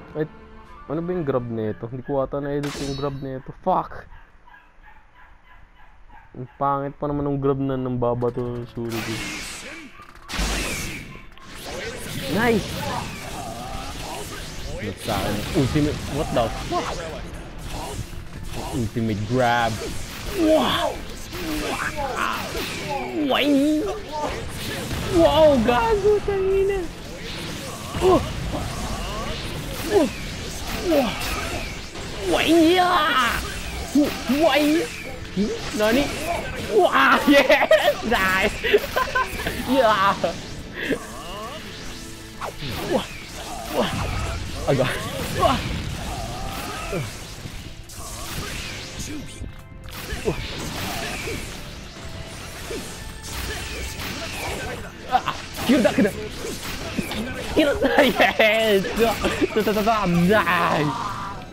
Wait, ano ba yung grab nito? Hindi ko ata na-edit yung grab nito. Fuck! Ang pangit pa naman ng grab na nang babato ng Surugi. Nice! That's sa akin. Ultimate. What the fuck? Ultimate grab. Wow! Why? Wow, gago, tangina. Why? Why? Nani? Wow, yes! Nice! Yeah! Agak. Kira kena. Kira yes. Nice.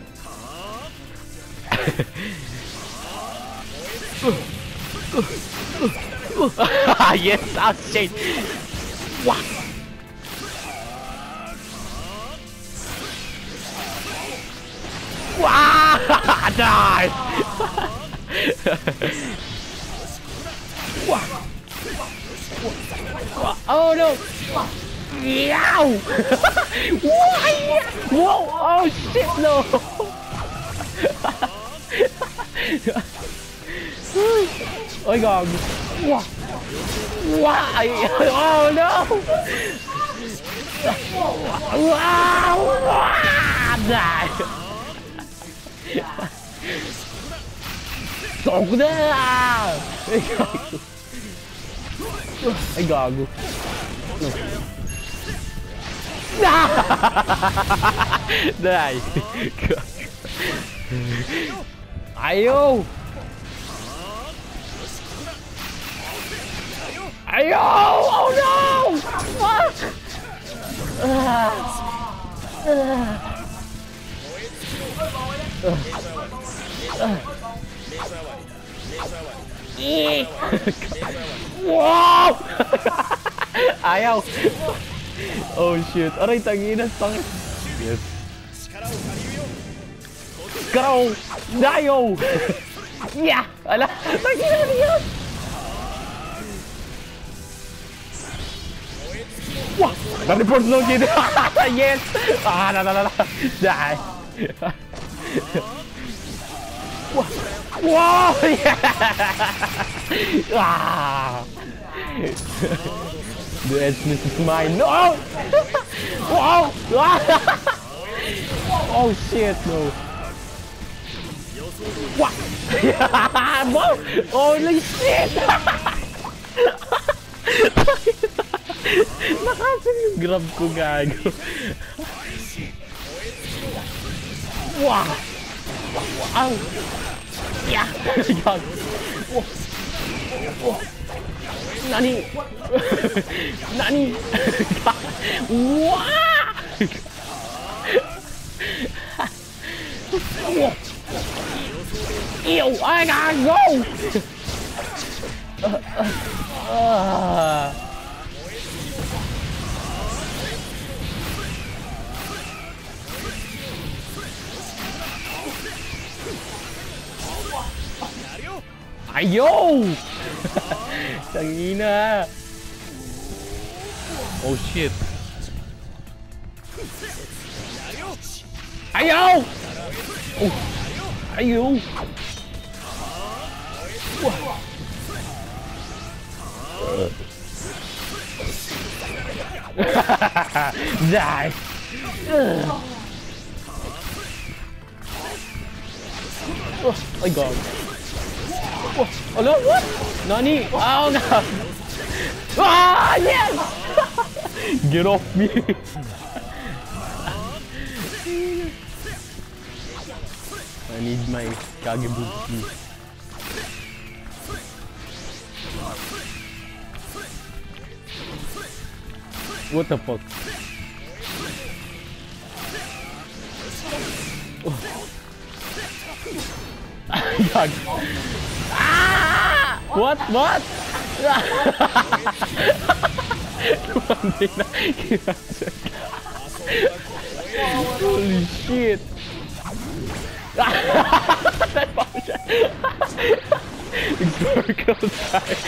Yes, oh shit. Wah. Wah, nice. Wah. Oh no! Yow! Why? Whoa! Oh shit! No! Oh my god! Wow! Why? Oh no! Wow! Die! Tog na! Ay, gago. No. Nice. Ayaw! Ayaw! Oh no! What? Wow! Ayaw! Oh shit! Aray, tanginas, pangit! Yes! Karaw! Dayo! Yeah! Ala! Tanginas yun! Wow! Na-report no kid! Yes! Ah! Na! Die! Wow! Yeah! Ah! The edgeness is mine. No! Wow! Oh shit! No! What? Wow! Holy shit! Nakasin yung grab ko, gago. Wow! Wow! Yeah! Gago! Wow! Nani? Nani? Wow! Ew! I gotta go! Ayaw! Tangina! Oh shit! Ayaw! Oh! Ayaw! Die! Oh my god! Oh, hello? What? Nani? Oh god! Ah! Yes! Get off me! I need my Kagebuki. What the fuck? Oh. God. Ah! What? What? Holy shit. That bullshit. Historical time.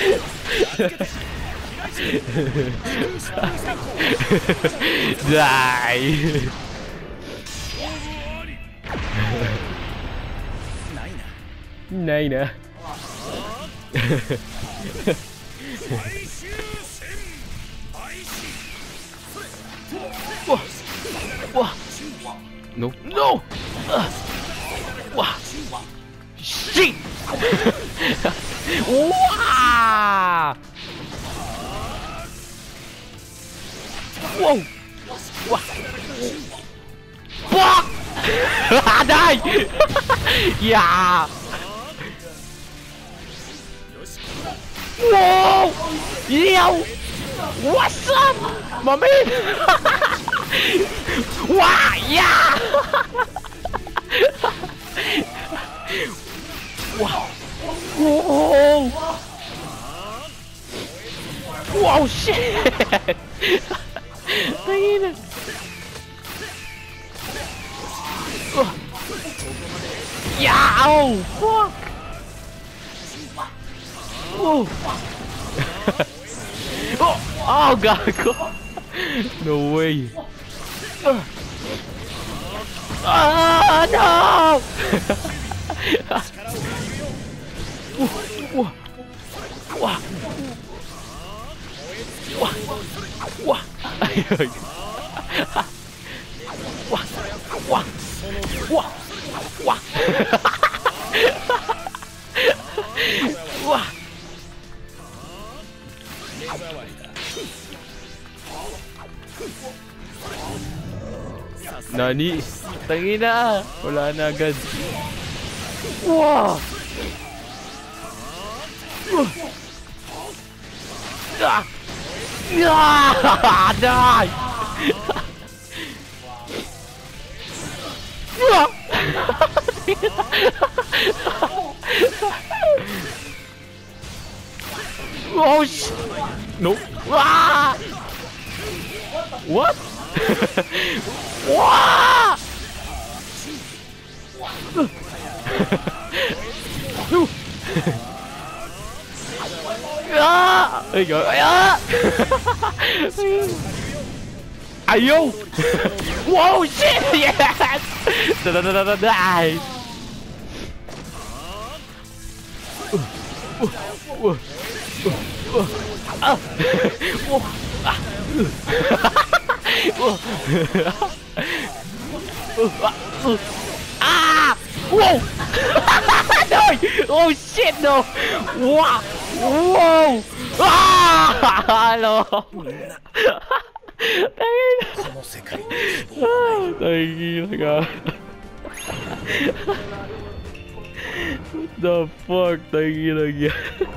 Die. Này nè. No, no. Shit. Wow. Whoa. Wow. Fuck. Die. Yeah. Whoa. Yo. What's up, my man? Wow. Yeah. Wow. Whoa. Whoa, shit. Yeah, oh, fuck. Whoa. Oh, God. No way. No. Nani? Tangina! Wala na agad. Wow! Ah! Ah! Die! Oh shit! No! Ah! What? Wow! Ah! There you go. Ah! Ayo! Whoa! Shit! Yes! Die! Ah! Whoa! No! Oh shit! No! Wow! Whoa! Ah! No! What the fuck?